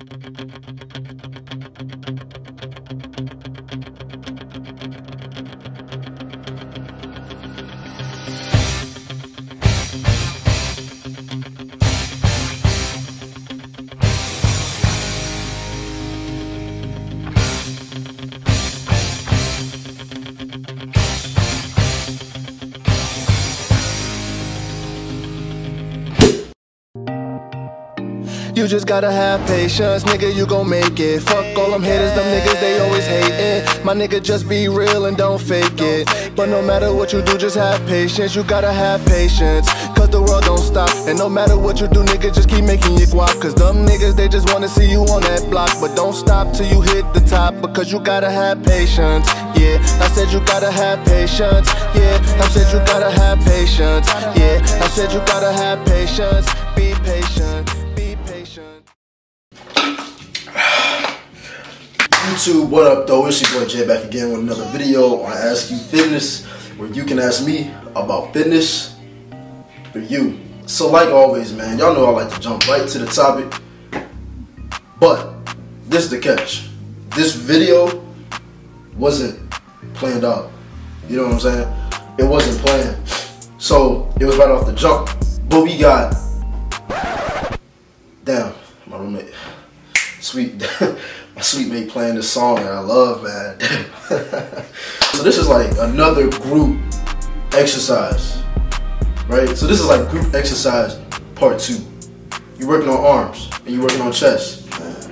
You just gotta have patience, nigga, you gon' make it. Fuck all them haters, them niggas, they always hating. My nigga, just be real and don't fake it. But no matter what you do, just have patience. You gotta have patience, cause the world don't stop. And no matter what you do, nigga, just keep making your guap. Cause them niggas, they just wanna see you on that block. But don't stop till you hit the top, because you gotta have patience. Yeah, I said you gotta have patience. Yeah, I said you gotta have patience. Yeah, I said you gotta have patience. Be patient. YouTube, what up though? It's your boy Jay back again with another video on Ask You Fitness, where you can ask me about fitness for you. So like always, man, y'all know I like to jump right to the topic, but this is the catch. This video wasn't planned out. You know what I'm saying? It wasn't planned. So it was right off the jump. But we got, damn, my roommate, my sweet mate playing this song that I love, man. So this is like another group exercise, right? So this is like group exercise part 2. You're working on arms and you're working on chest.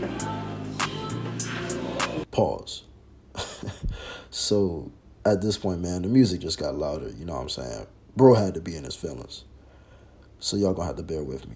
Pause. So at this point, man, the music just got louder, you know what I'm saying? Bro had to be in his feelings. So y'all gonna have to bear with me.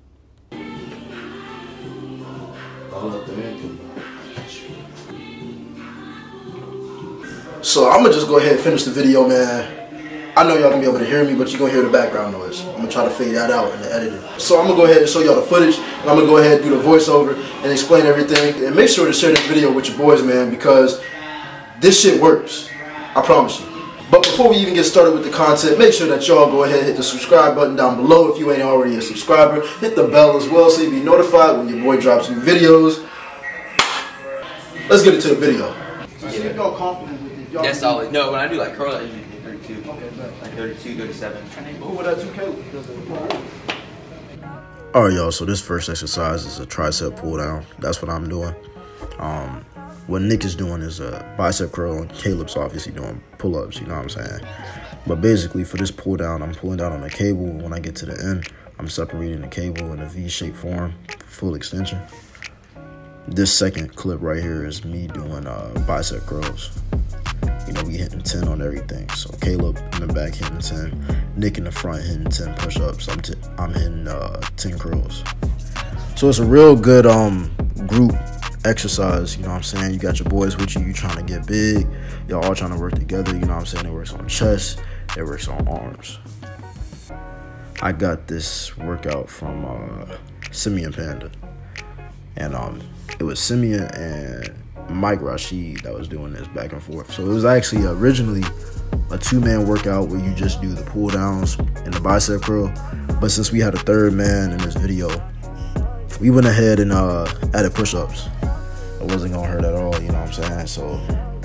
So I'm gonna just go ahead and finish the video, man. I know y'all gonna be able to hear me, but you're gonna hear the background noise. I'm gonna try to fade that out in the editing. So I'm gonna go ahead and show y'all the footage, and I'm gonna go ahead and do the voiceover and explain everything. And make sure to share this video with your boys, man, because this shit works. I promise you. But before we even get started with the content, make sure that y'all go ahead and hit the subscribe button down below if you ain't already a subscriber. Hit the bell as well so you be notified when your boy drops new videos. Let's get into the video. So see if y'all confident with it. That's solid. No, when I do like curl, I usually do 32. Okay, bet. Like 32, 37. Who would that 2K? Alright, y'all, so this first exercise is a tricep pull down. That's what I'm doing. What Nick is doing is a bicep curl, and Caleb's obviously doing pull-ups, you know what I'm saying? But basically, for this pull down, I'm pulling down on a cable. When I get to the end, I'm separating the cable in a V-shaped form for full extension. This second clip right here is me doing bicep curls. You know, we hitting 10 on everything. So Caleb in the back hitting 10, Nick in the front hitting 10 push-ups. I'm hitting 10 curls. So it's a real good group exercise, you know what I'm saying? You got your boys with you trying to get big. Y'all all trying to work together, you know what I'm saying? It works on chest, it works on arms. I got this workout from Simeon Panda. And it was Simeon and Mike Rashid that was doing this back and forth. So it was actually originally a 2-man workout where you just do the pull downs and the bicep curl. But since we had a 3rd man in this video, we went ahead and added push-ups. It wasn't gonna hurt at all, you know what I'm saying? So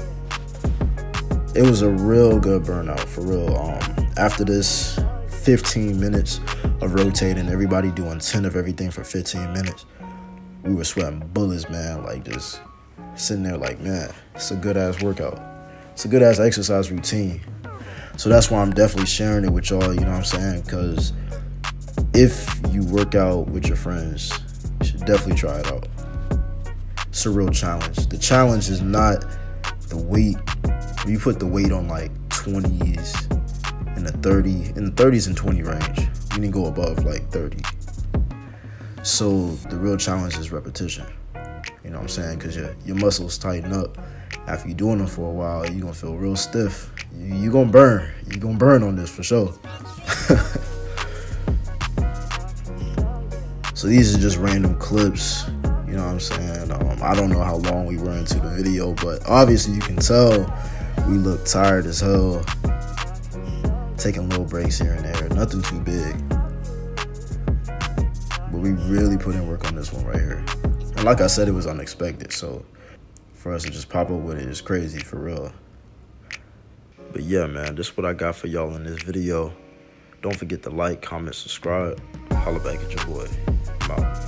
it was a real good burnout, for real. After this 15 minutes of rotating, everybody doing 10 of everything for 15 minutes, we were sweating bullets, man. Like, just sitting there like, man, it's a good-ass workout. It's a good-ass exercise routine. So that's why I'm definitely sharing it with y'all, you know what I'm saying? Because if you work out with your friends, you should definitely try it out. It's a real challenge. The challenge is not the weight. You put the weight on like 20s in the 30s and 20 range. You need to go above like 30. So the real challenge is repetition. You know what I'm saying? Because your muscles tighten up. After you're doing them for a while, you're going to feel real stiff. You're going to burn. You're going to burn on this for sure. So these are just random clips. You know what I'm saying? I don't know how long we were into the video, but obviously you can tell we look tired as hell. Taking little breaks here and there. Nothing too big. But we really put in work on this one right here. And like I said, it was unexpected. So for us to just pop up with it is crazy, for real. But yeah, man, this is what I got for y'all in this video. Don't forget to like, comment, subscribe. Holla back at your boy. I'm out.